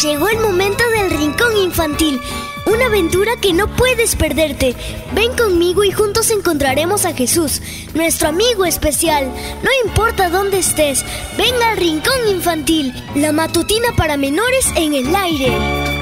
Llegó el momento del Rincón Infantil, una aventura que no puedes perderte. Ven conmigo y juntos encontraremos a Jesús, nuestro amigo especial. No importa dónde estés, ven al Rincón Infantil, la matutina para menores en el aire.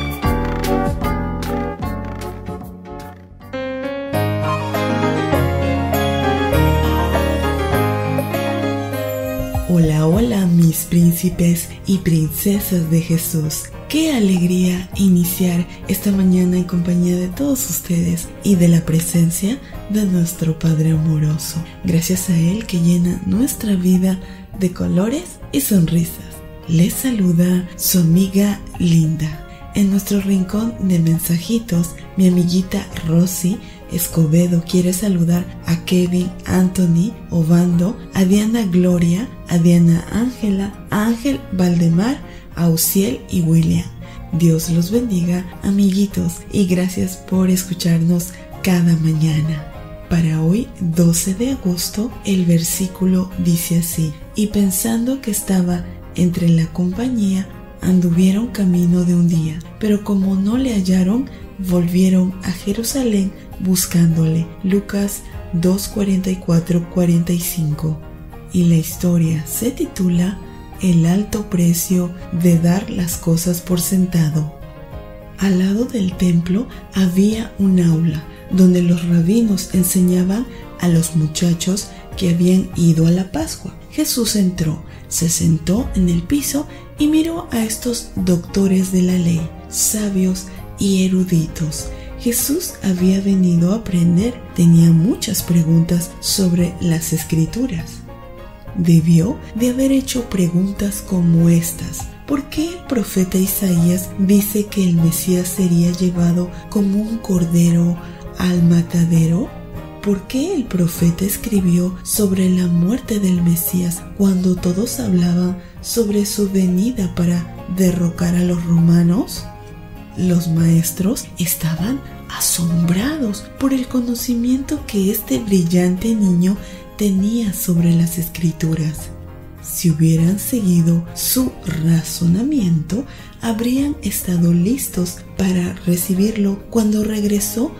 Hola, hola mis príncipes y princesas de Jesús. Qué alegría iniciar esta mañana en compañía de todos ustedes y de la presencia de nuestro Padre amoroso. Gracias a Él que llena nuestra vida de colores y sonrisas. Les saluda su amiga Linda. En nuestro rincón de mensajitos, mi amiguita Rosy Escobedo quiere saludar a Kevin, Anthony, Obando, a Diana Gloria, a Diana Ángela, a Ángel Valdemar, a Uciel y William. Dios los bendiga, amiguitos, y gracias por escucharnos cada mañana. Para hoy, 12 de agosto, el versículo dice así: y pensando que estaba entre la compañía, anduvieron camino de un día, pero como no le hallaron, volvieron a Jerusalén buscándole. Lucas 2:44-45. Y la historia se titula El alto precio de dar las cosas por sentado. Al lado del templo había un aula donde los rabinos enseñaban a los muchachos que habían ido a la Pascua. Jesús entró, se sentó en el piso y miró a estos doctores de la ley, sabios y eruditos. Jesús había venido a aprender, tenía muchas preguntas sobre las Escrituras. Debió de haber hecho preguntas como estas: ¿por qué el profeta Isaías dice que el Mesías sería llevado como un cordero al matadero? ¿Por qué el profeta escribió sobre la muerte del Mesías cuando todos hablaban sobre su venida para derrocar a los romanos? Los maestros estaban asombrados por el conocimiento que este brillante niño tenía sobre las Escrituras. Si hubieran seguido su razonamiento, habrían estado listos para recibirlo cuando regresó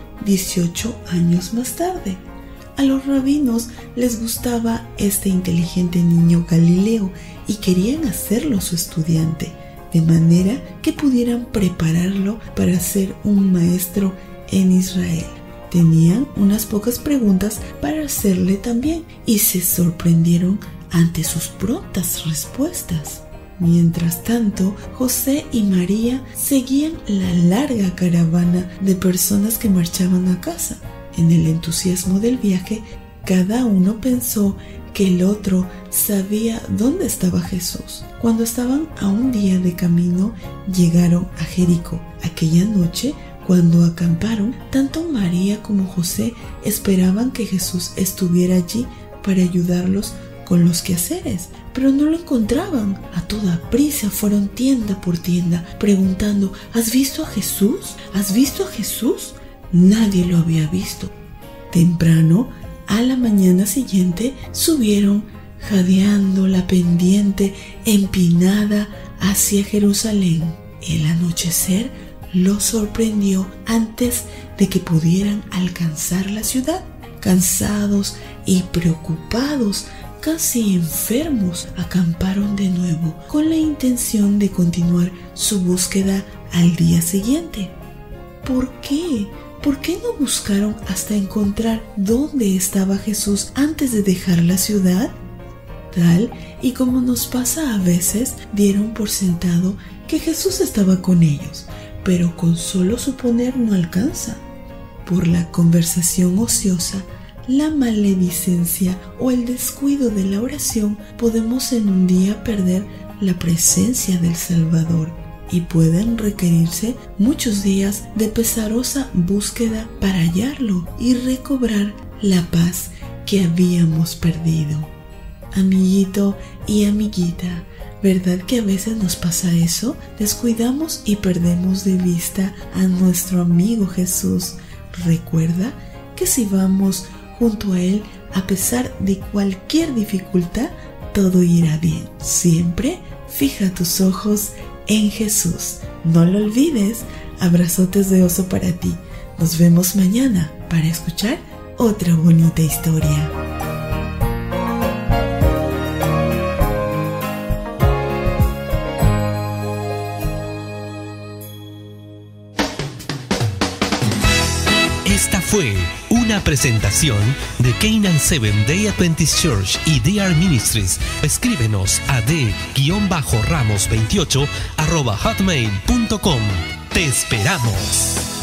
18 años más tarde. A los rabinos les gustaba este inteligente niño Galileo y querían hacerlo su estudiante, de manera que pudieran prepararlo para ser un maestro en Israel. Tenían unas pocas preguntas para hacerle también y se sorprendieron ante sus prontas respuestas. Mientras tanto, José y María seguían la larga caravana de personas que marchaban a casa. En el entusiasmo del viaje, cada uno pensó que el otro sabía dónde estaba Jesús. Cuando estaban a un día de camino, llegaron a Jericó. Aquella noche, cuando acamparon, tanto María como José esperaban que Jesús estuviera allí para ayudarlos con los quehaceres, pero no lo encontraban. A toda prisa fueron tienda por tienda preguntando: ¿has visto a Jesús? ¿Has visto a Jesús? Nadie lo había visto. Temprano, a la mañana siguiente, subieron jadeando la pendiente empinada hacia Jerusalén. El anochecer los sorprendió antes de que pudieran alcanzar la ciudad. Cansados y preocupados, casi enfermos, acamparon de nuevo con la intención de continuar su búsqueda al día siguiente. ¿Por qué? ¿Por qué no buscaron hasta encontrar dónde estaba Jesús antes de dejar la ciudad? Tal y como nos pasa a veces, dieron por sentado que Jesús estaba con ellos, pero con solo suponer no alcanza. Por la conversación ociosa, la maledicencia o el descuido de la oración, podemos en un día perder la presencia del Salvador y pueden requerirse muchos días de pesarosa búsqueda para hallarlo y recobrar la paz que habíamos perdido. Amiguito y amiguita, ¿verdad que a veces nos pasa eso? Descuidamos y perdemos de vista a nuestro amigo Jesús. Recuerda que si vamos junto a Él, a pesar de cualquier dificultad, todo irá bien. Siempre fija tus ojos en Jesús. No lo olvides. Abrazotes de oso para ti. Nos vemos mañana para escuchar otra bonita historia. Esta fue una presentación de Canaan Seventh Day Adventist Church y DR Ministries. Escríbenos a d-ramos28@hotmail.com. ¡Te esperamos!